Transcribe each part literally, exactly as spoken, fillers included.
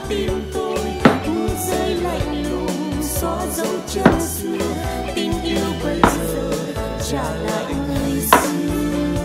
tim tôi, mưa rơi lạnh lùng xóa dấu chân xưa, tình yêu bây giờ trả lại ngày xưa.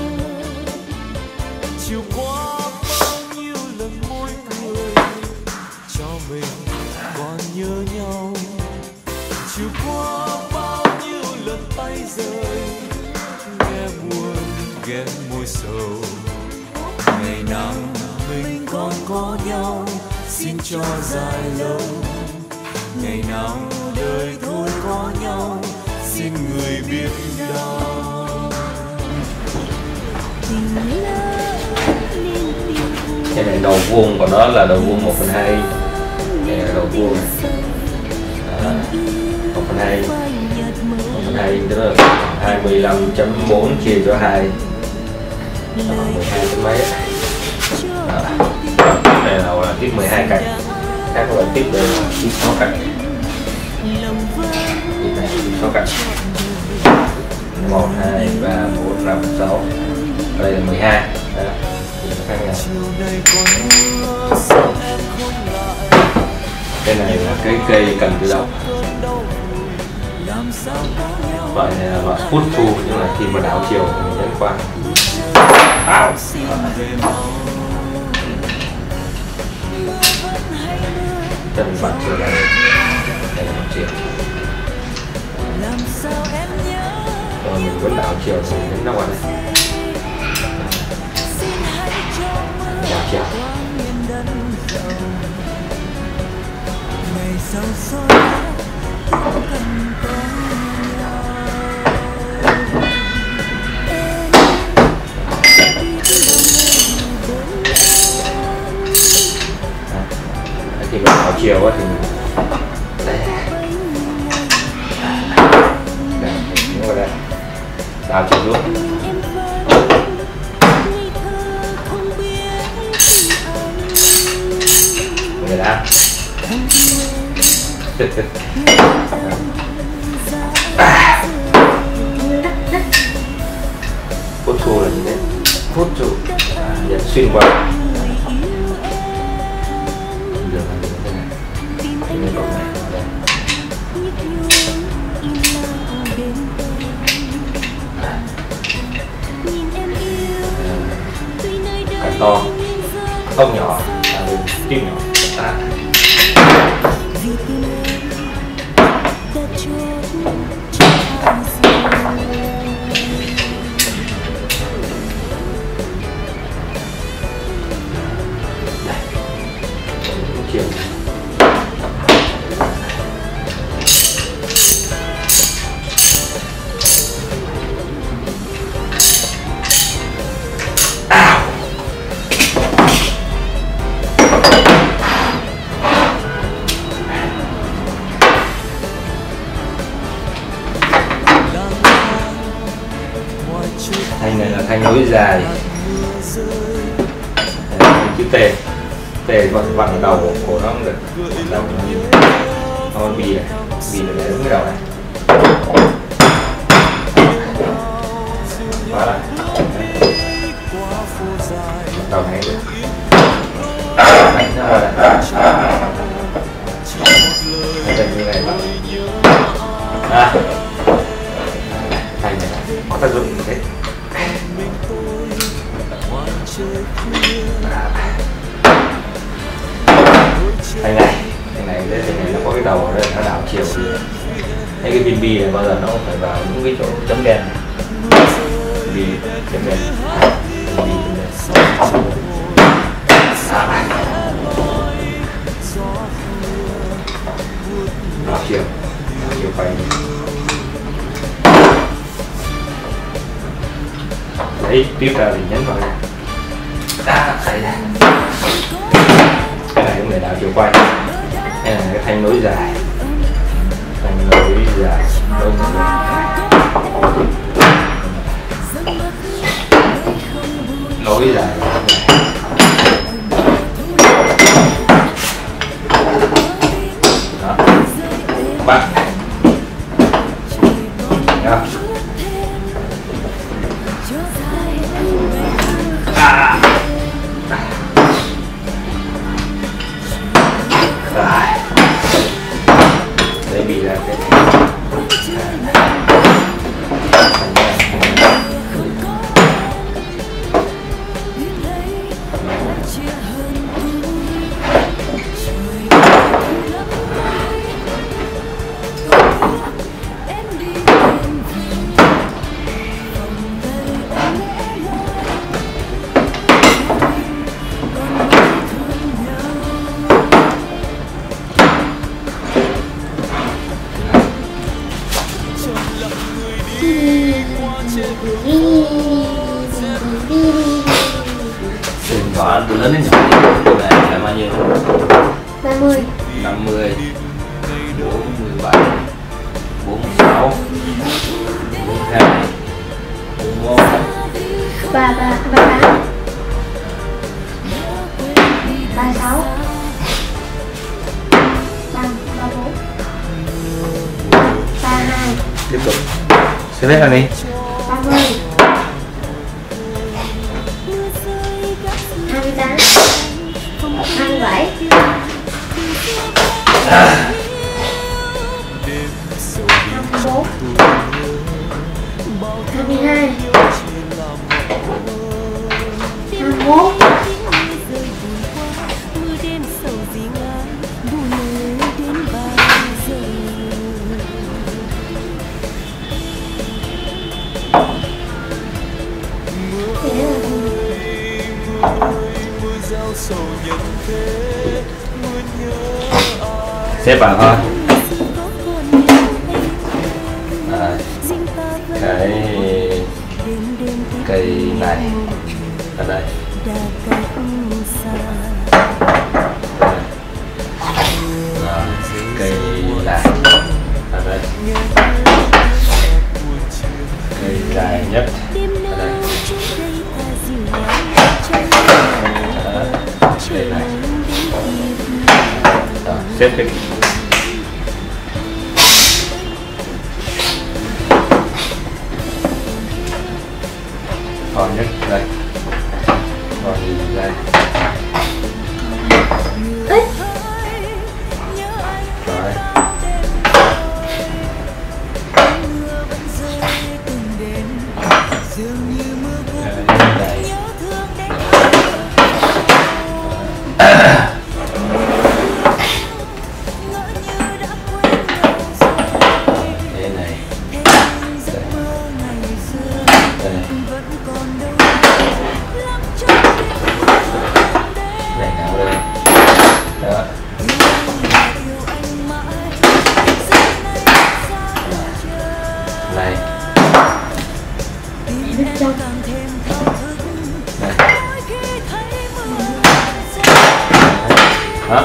Chiều qua bao nhiêu lần môi cười cho mình còn nhớ nhau, chiều qua bao nhiêu lần tay rơi nghe buồn ghé môi sầu. Ngày nào mình còn có nhau xin cho dài lâu, ngày nào đời thôi có nhau xin người biết đau. Cái này đầu vuông, còn đó là đầu vuông một phần hai. Đây là đầu vuông này. À, một phần hai, một phần hai tức là hai mươi lăm chấm bốn chia cho hai, mười hai chấm mấy. À, đây là, là tiếp mười hai cạnh, các loại tiếp đây là tiếp sáu cạnh, tiếp này tiếp sáu cạnh, một hai ba bốn năm sáu, đây là mười hai. Đó. Cái này là cái cây cần tự động, loại này là loại hút thu, nhưng là khi mà đảo chiều thì mình nhấn qua. Ow. Chân vặn chiều này, đây là một chiều. Rồi mình vẫn đảo chiều thì mình nhấn nó qua đây. Đảo chiều. Khi mình đảo chiều thì mình đây, đây, đúng rồi đây, đảo chiều xuống. Người đã hút thu là gì đấy, hút thu à, nhận xuyên qua đường là như thế này, như thế này đây. À. Cắt to, ốc nhỏ, à, tim nhỏ. À. Chiều. Thanh này là thanh nối dài, chữ T, T vặn vặn đầu của nó cũng được, đầu nó bì này, bì này để đúng cái đầu này, khóa lại, đầu này được, đánh nó vào đây, đây như này, à, thanh này có tác dụng như thế. Cái này, cái này, cái này nó có cái đầu ở đây, nó đảo chiều thì hay cái viên bi này bao giờ nó cũng phải vào những cái chỗ chấm đen này. Bi chấm đen, bi chấm đen. Đảo chiều, đảo chiều quay. Đấy, tiếp ra thì nhấn vào đây. Đã, đây đây. Cái này cũng để đảo chiều quay. Đây là cái thanh nối dài, thanh nối dài, nối dài, nối dài. Đó, bạn. Đó. À. toán từ lớn đến nhỏ thì độ này là bao nhiêu? năm mươi. năm mươi, bốn mươi bảy, bốn mươi sáu, bốn mươi hai, bốn mươi mốt, ba ba ba tám, ba sáu, ba ba bốn, ba hai. tiếp tục xếp hết ra đi. ba mươi, hai mươi tám, hai mươi bảy, hai mươi bốn, hai mươi hai, hai mươi mốt, Xếp vào thôi. À, cái cây này ở đây. À, cây này ở đây. Cây dài nhất ở đây. Đó, cây này. Đó, xếp cái còn nhất đây, còn gì đây, rồi đó.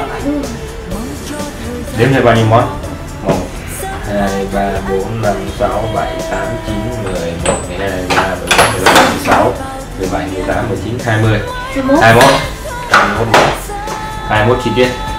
Đếm thêm bao nhiêu món? Một, hai, ba, bốn, năm, sáu, bảy, tám, chín, mười, một, mười hai, mười ba, mười bốn, mười lăm, mười sáu, mười bảy, mười tám, mười chín, hai mươi, hai mươi mốt, hai mươi mốt, hai mươi mốt chi tiết.